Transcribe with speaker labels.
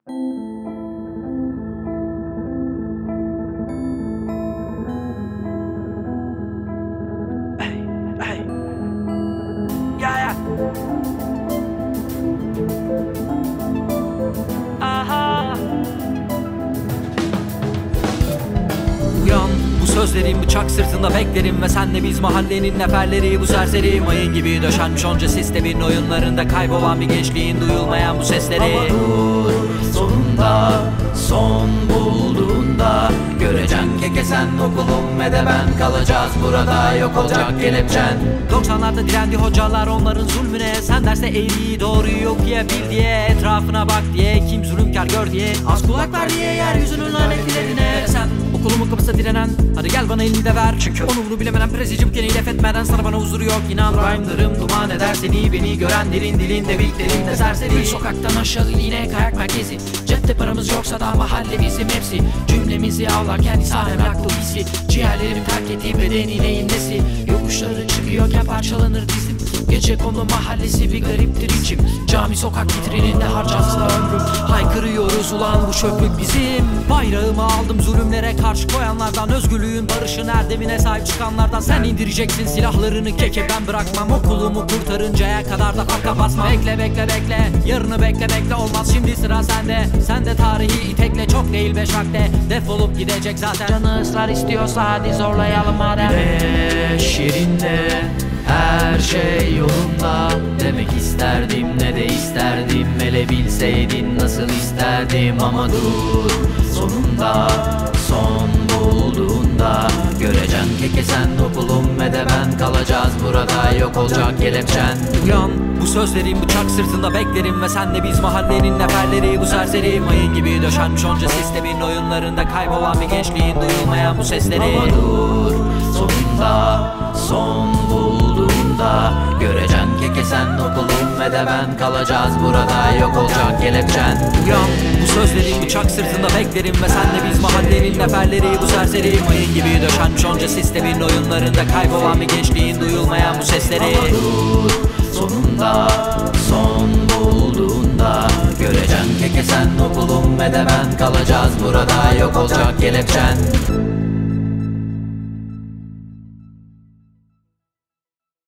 Speaker 1: Hey, hey. Yeah. Aha. Uyan, bu sözlerim bıçak sırtında beklerim ve senle biz mahallenin neferleri. Bu serseri mayın gibi döşenmiş onca sistemin oyunlarında kaybolan bir gençliğin duyulmayan bu sesleri. Ama dur, sonunda son bulduğunda göreceksin keke sen okulum ve de ben kalacağız burada, yok olacak kelepçen. 90'larda direndi hocalar onların zulmüne, sen derste eğriyi doğruyu okuyabil diye, etrafına bak diye, kim zulümkar gör diye, az kulak ver diye yeryüzünün lanetlilerine. Sen okulumun kapısında direnen, hadi gel bana elini de ver, çünkü onurunu bilemeden prestiji bukeni laf etmeden sana bana huzuru yok. İnan rhyme'larım duman eder seni, beni görenlerin dilinde bildiklerinde serseri. Sokaktan aşağı yine kayak merkezi, cepte paramız yoksa da mahalle bizim hepsi. Cümlemizi avlarken ishar emlaklı hissi, ciğerlerimi terk ettiği bedeniyle innesi. Yokuşları çıkıyorken parçalanır dizim, gecekondu mahallesi bir gariptir içim. Cami sokak vitrininde harcansın ömrüm, haykırıyoruz ulan bu çöplük bizim. Bayrağımı aldım zulümlere karşı koyanlardan, özgürlüğün barışın erdemine sahip çıkanlardan. Sen indireceksin silahlarını keke, ben bırakmam okulumu kurtarıncaya kadar da arka basma. Bekle bekle bekle, yarını bekle bekle, olmaz şimdi sıra sende. Sen de tarihi itekle, çok değil 5 vakte defolup gidecek zaten. Canı ısrar istiyorsa hadi zorlayalım madem. Güneş yerinde, her şey yolunda demek isterdim, ne de isterdim. Hele bilseydin nasıl isterdim. Ama dur, sonunda son bulduğunda göreceksin keke sen okulum ve de ben kalacağız burada, yok olacak kelepçen. Uyan, bu sözlerim bıçak sırtında beklerim ve senle biz mahallenin neferleri. Bu serseri mayın gibi döşenmiş onca sistemin oyunlarında kaybolan bir gençliğin duyulmayan bu sesleri. Ama dur, sonunda son bulduğunda göreceksin keke sen okulum ve de ben kalacağız burada, yok olacak kelepçen. Uyan, bu sözlerim bıçak sırtında beklerim ve senle biz mahallenin neferleri. Bu serseri mayın gibi döşenmiş onca sistemin oyunlarında kaybolan bir gençliğin duyulmayan bu sesleri. Ama dur, sonunda son bulduğunda göreceksin keke sen okulum ve de ben kalacağız burada, yok olacak kelepçen.